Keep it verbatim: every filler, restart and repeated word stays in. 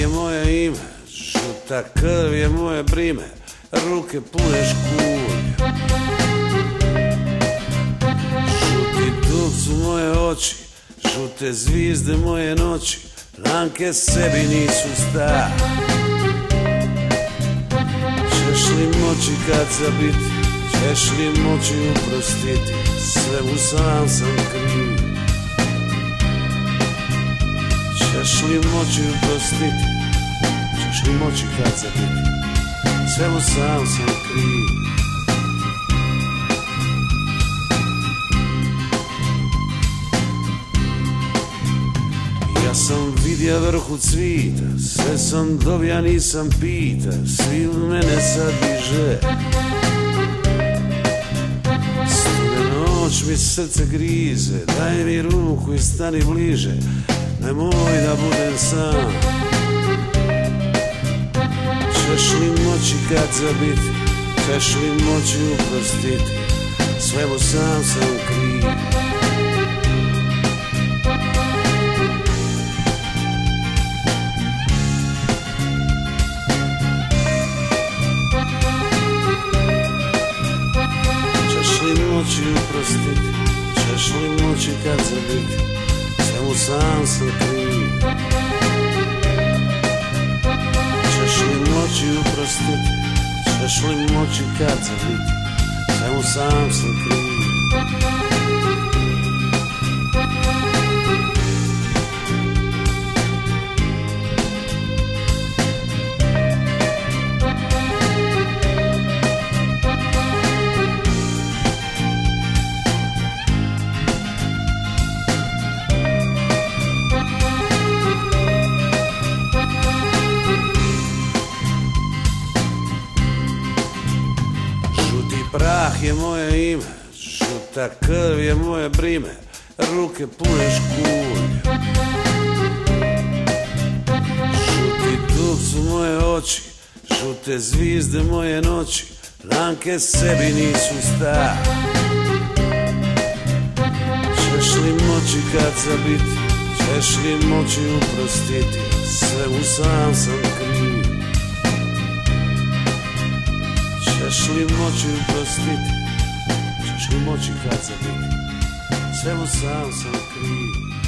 je moje ime, žuta krv je moje brime, ruke pune škulja. Žuti dug su moje oči, žute zvizde moje noći, ranke sebi nisu sta. Češ li moći kad zabiti, češ li moći uprostiti, svemu sam sam kriv. Češ li moći uprostiti, češ li moći kad zabiti, svemu sam sam kriv. Ja sam vidja vrhu cvita, sve sam dobija, nisam pita, svi u mene sad biže. Stude noć mi srce grize, daj mi ruku i stani bliže, nemoj da budem sam. Češ li moći kad zabiti, češ li moći uprostiti, svemu sam sam kriv. Moći uprostiti, češ li moći kad zabiti, svemu sam sam kriv. Češ li moći uprostiti, češ li moći kad zabiti, svemu sam sam kriv. Prah je moje ime, žuta krv je moje brime, ruke pune škulja. Žuti dug su moje oči, žute zvizde moje noći, ranke sebi nisu sta. Češ li moći kad zabiti, češ li moći uprostiti, svemu sam sam kriv. Češ li moći uprostiti, češ li moći kad zabiti, svemu sam sam kriv.